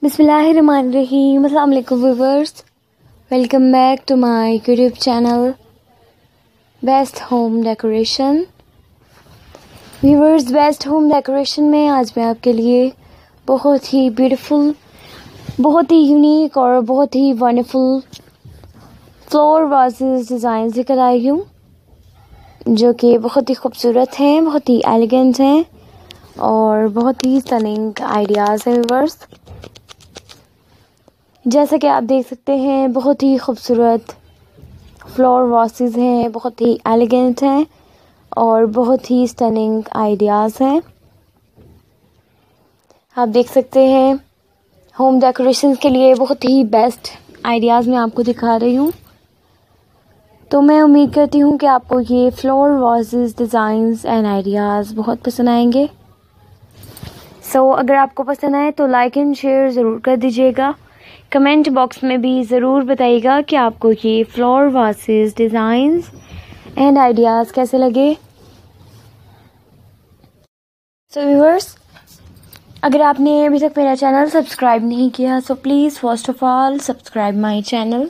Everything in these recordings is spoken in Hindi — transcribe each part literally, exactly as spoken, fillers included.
बिस्मिल्लाहिर्रहमानिर्रहीम। अस्सलाम वालेकुम viewers, welcome back to my YouTube channel best home decoration. Viewers, best home decoration में आज मैं आपके लिए बहुत ही ब्यूटीफुल, बहुत ही यूनिक और बहुत ही वंडरफुल फ्लोर वाजेस डिज़ाइन लेकर आई हूँ, जो कि बहुत ही खूबसूरत हैं, बहुत ही एलिगेंट हैं और बहुत ही स्टनिंग आइडियाज़ हैं। व्यूअर्स, जैसा कि आप देख सकते हैं, बहुत ही खूबसूरत फ्लोर वासेस हैं, बहुत ही एलिगेंट हैं और बहुत ही स्टनिंग आइडियाज़ हैं। आप देख सकते हैं, होम डेकोरेशन के लिए बहुत ही बेस्ट आइडियाज़ मैं आपको दिखा रही हूँ। तो मैं उम्मीद करती हूँ कि आपको ये floor vases designs and ideas बहुत पसंद आएंगे। सो so, अगर आपको पसंद आए तो लाइक एंड शेयर ज़रूर कर दीजिएगा। कमेंट बॉक्स में भी ज़रूर बताइएगा कि आपको ये floor vases designs and ideas कैसे लगे। सो व्यूअर्स, अगर आपने अभी तक मेरा चैनल सब्सक्राइब नहीं किया so please first of all subscribe my channel.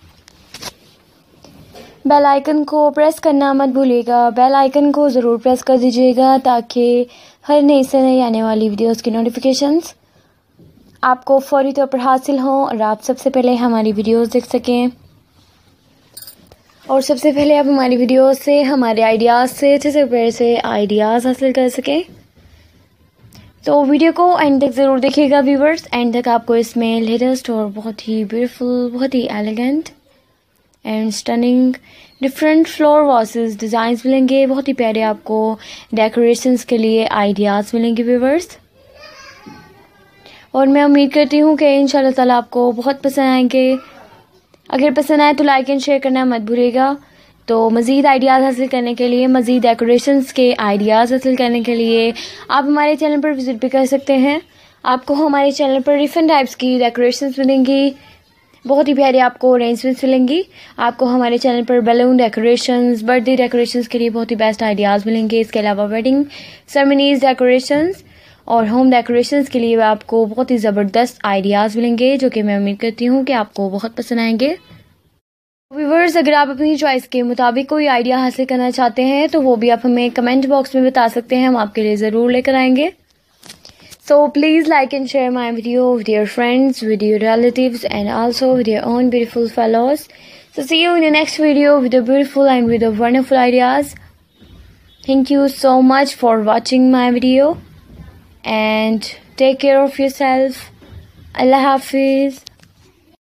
Bell icon को प्रेस करना मत भूलिएगा। बेल आइकन को ज़रूर प्रेस कर दीजिएगा ताकि हर नई से नई आने वाली वीडियोस की नोटिफिकेशंस आपको फौरी तौर पर हासिल हों और आप सबसे पहले हमारी वीडियोस देख सकें और सबसे पहले आप हमारी वीडियोस से, हमारे आइडियाज़ से अच्छे से पहले से आइडियाज़ हासिल कर सकें। तो वीडियो को एंड तक ज़रूर देखिएगा व्यूअर्स। एंड तक आपको इसमें लेटेस्ट और बहुत ही ब्यूटीफुल, बहुत ही elegant and stunning different floor vases designs मिलेंगे। बहुत ही प्यारे आपको डेकोरेशंस के लिए आइडियाज़ मिलेंगे व्यूअर्स, और मैं उम्मीद करती हूँ कि इंशाल्लाह ताला आपको बहुत पसंद आएंगे। अगर पसंद आए तो लाइक एंड शेयर करना मत भूलिएगा। तो मज़ीद आइडियाज़ हासिल करने के लिए, मज़ीद डेकोरेशंस के आइडियाज़ हासिल करने के लिए आप हमारे चैनल पर विज़िट भी कर सकते हैं। आपको हमारे चैनल पर डिफरेंट टाइप्स की डेकोरेशंस मिलेंगी, बहुत ही प्यारी आपको अरेंजमेंट्स मिलेंगी। आपको हमारे चैनल पर बैलून डेकोरेशंस, बर्थडे डेकोरेशंस के लिए बहुत ही बेस्ट आइडियाज़ मिलेंगे। इसके अलावा वेडिंग सेरेमनीज डेकोरेशंस और होम डेकोरेशंस के लिए आपको बहुत ही ज़बरदस्त आइडियाज़ मिलेंगे, जो कि मैं उम्मीद करती हूँ कि आपको बहुत पसंद आएंगे। व्यूअर्स, अगर आप अपनी चॉइस के मुताबिक कोई आइडिया हासिल करना चाहते हैं तो वो भी आप हमें कमेंट बॉक्स में बता सकते हैं, हम आपके लिए ज़रूर लेकर आएंगे। So please like and share my video with your friends, with your relatives and also with your own beautiful fellows. So see you in the next video with a beautiful and with a wonderful ideas. Thank you so much for watching my video and take care of yourself. Allah Hafiz.